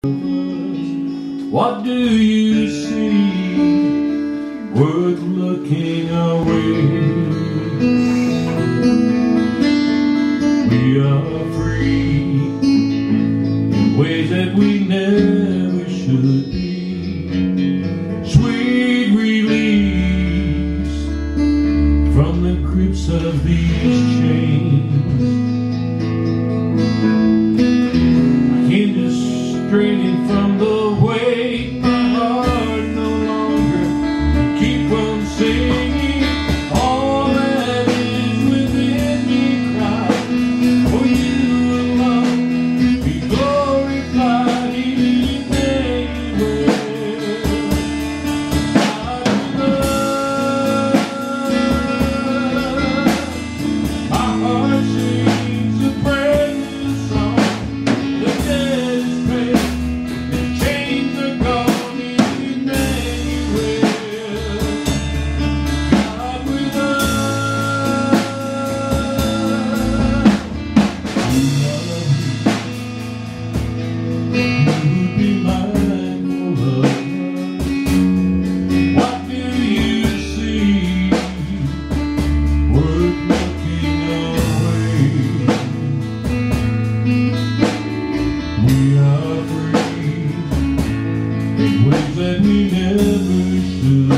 What do you see worth looking away? We are free in ways that we never should be. Sweet release from the grips of these chains. I came to straighten from the weight my heart no longer keep on singing. All that is within me cries for you alone. Be glorified in Emmanuel. My heart sings a brand new song. The dead is paid, the chains are gone in Emmanuel. God with us. You'd be mindful of us. What do you see worth looking away? We are free in ways that we never should